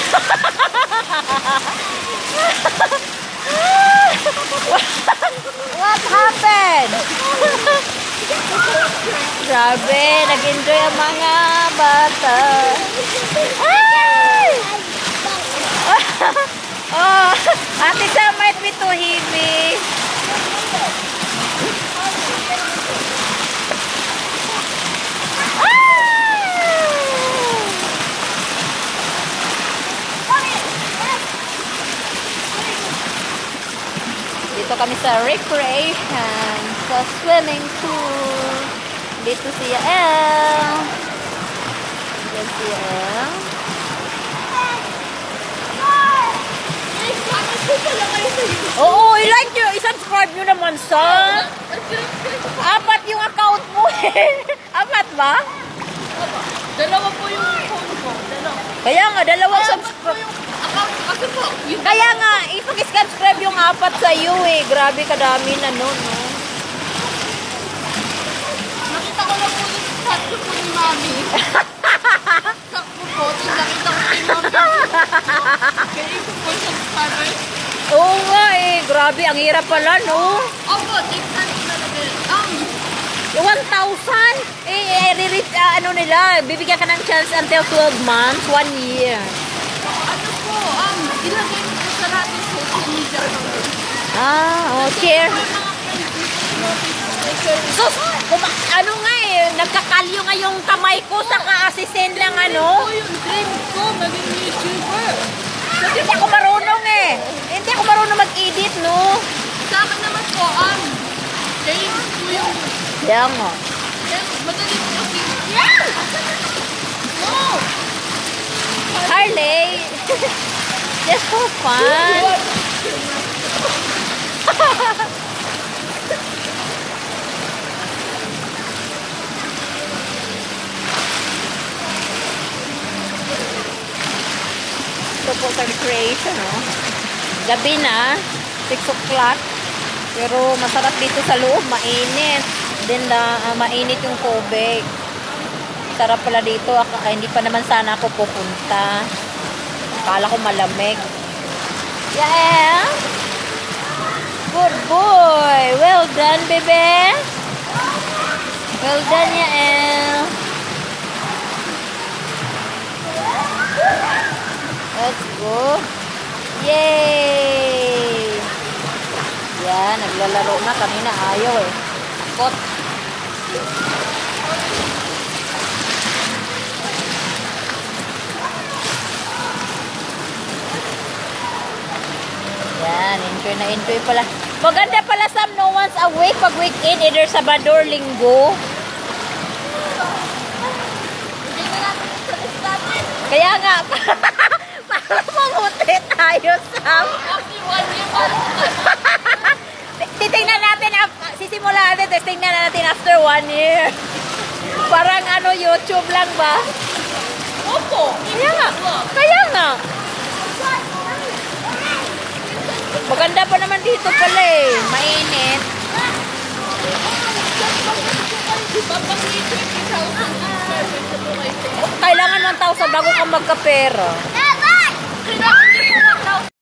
What happened? Grabe, nag-enjoy ang mga bata. Ay! Oh, Ate Sam might be too heavy. Dito kami sa recreation, sa swimming pool. Dito si Yael. Dito si Yael. Oo, i-like nyo, i-subscribe nyo naman sa 4 yung account mo eh. 4 ba? 2 po yung phone ko. 2. Kaya nga, 2 Kaya subscribe. kasi po, yung Kaya nga, ipag-subscribe yung 4 sa iyo eh. Grabe kadami na no. nakita ko na po yung chat ko po ni Mami. Sakto po, nakita ko ni Mami. Kaya ito po subscribers. Oo nga eh. Grabe, ang hirap pala no. Opo, take time talaga. Yung 1,000? Ano nila, bibigyan ka ng chance until 12 months, 1 year. Ano po, ilagay mo po sa natin social media. Share. So, ano nga eh, nagkakalyo nga yung kamay ko sa ka-assistant lang ano. Ito yung dream ko, maging YouTuber. Hindi ako marunong eh. Hindi ako marunong mag-edit no. Sa akin naman po, James po yung... Yan nga. Madali po kasi... No! Harley. Just for fun. Ito po sa recreation, no? Gabi na, 6 o'clock. Pero masarap dito sa loob, mainit. Then, mainit yung tubig. Sarap pala dito. Hindi pa naman sana ako pupunta. Akala ko malamig. Yeah! Good boy! Well done, bebe! Well done, Yael! Let's go! Yay! Yan, naglalaro na. Kanina ayaw eh. Takot. Yan, enjoy pala. Maganda pala Sam, no once a week, pag weekend, either Sabado or Linggo. Kaya nga, para mamuti tayo, Sam. Titingnan natin, sisimulan natin, tingnan natin after 1 year. Parang ano, YouTube lang ba? Opo. Kaya nga. Maganda pa naman dito pala eh. Mainit. Kailangan 1,000 bago ka magkapera.